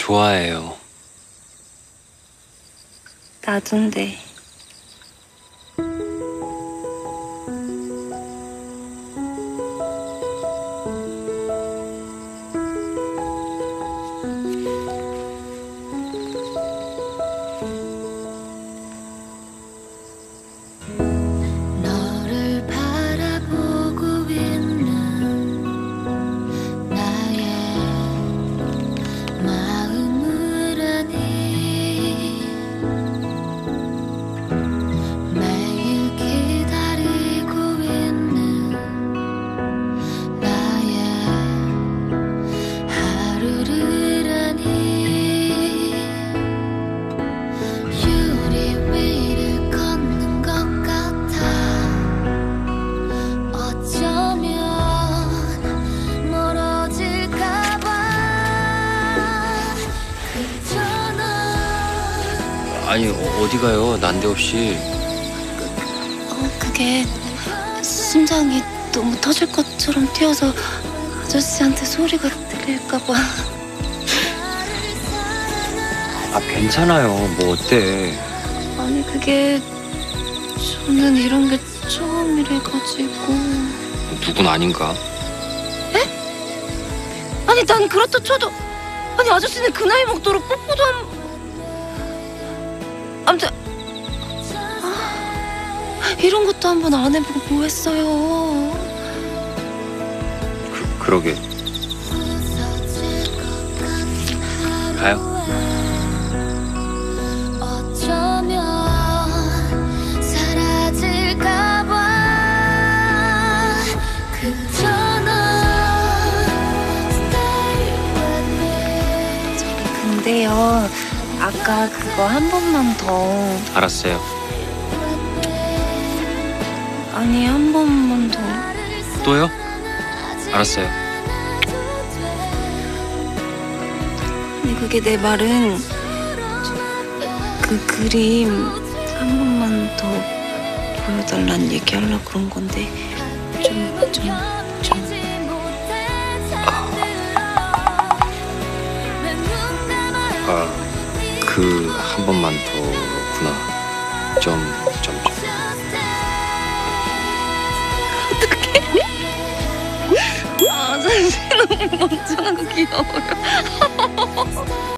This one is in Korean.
좋아해요. 나둔데. 너를 바라보고 있는 나의 마음을 아니 매일 기다리고 있는 나의 하루를 아니 유리 위를 걷는 것 같아 어쩌면 멀어질까봐 그저 넌 아니, 어디 가요? 난데없이. 그게 심장이 너무 터질 것처럼 뛰어서 아저씨한테 소리가 들릴까봐. 아, 괜찮아요. 뭐 어때? 아니 그게 저는 이런 게 처음이래가지고. 누군 아닌가? 아니 난 그렇다 쳐도 아니 아저씨는 그 나이 먹도록 뽀뽀도 아무튼 이런 것도 한번 안 해보고 뭐 했어요. 그러게. 부서질 것 같은 가요. 어쩌면 사라질까봐 그저 넌 stay with me 근데요 아까 그거 한 번만 더. 알았어요. 아니 한 번만 더. 또요? 알았어요. 아니 그게 내 말은 그 그림 한 번만 더 보여달란 얘기하려고 그런 건데 좀 아, 그 한 번만 더구나. 아 사실 너무 멍청하고 귀여워요.